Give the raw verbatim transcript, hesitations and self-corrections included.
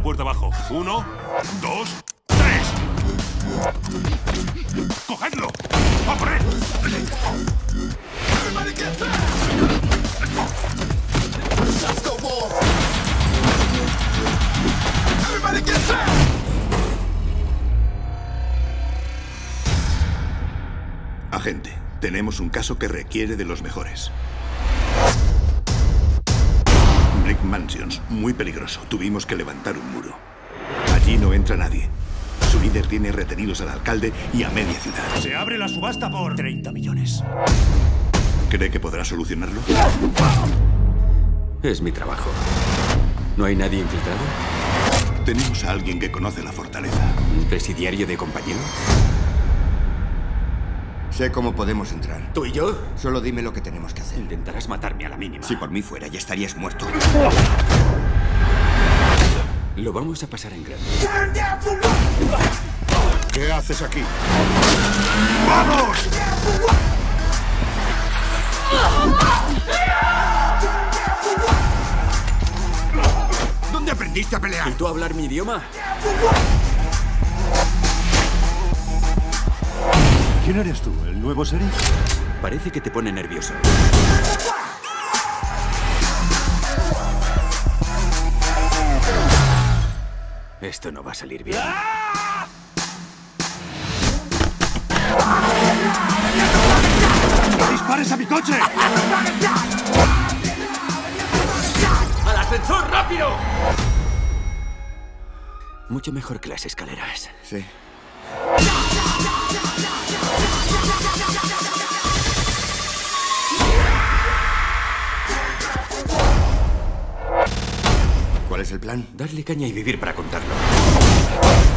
puerta abajo. Uno, dos, tres. ¡Cogedlo! ¡A por él! Agente, tenemos un caso que requiere de los mejores. Brick Mansions, muy peligroso. Tuvimos que levantar un muro. Allí no entra nadie. Su líder tiene retenidos al alcalde y a media ciudad. Se abre la subasta por treinta millones. ¿Cree que podrá solucionarlo? Es mi trabajo. ¿No hay nadie infiltrado? Tenemos a alguien que conoce la fortaleza. ¿Un presidiario de compañero? Sé cómo podemos entrar. ¿Tú y yo? Solo dime lo que tenemos que hacer. Intentarás matarme a la mínima. Si por mí fuera, ya estarías muerto. Lo vamos a pasar en grande. ¿Qué haces aquí? ¡Vamos! ¿Dónde aprendiste a pelear? ¿Y tú a hablar mi idioma? ¿Quién eres tú? ¿El nuevo sheriff? Parece que te pone nervioso. Esto no va a salir bien. ¡No dispares a mi coche! ¡Al ascensor, rápido! Mucho mejor que las escaleras. Sí. ¿Cuál es el plan? Darle caña y vivir para contarlo.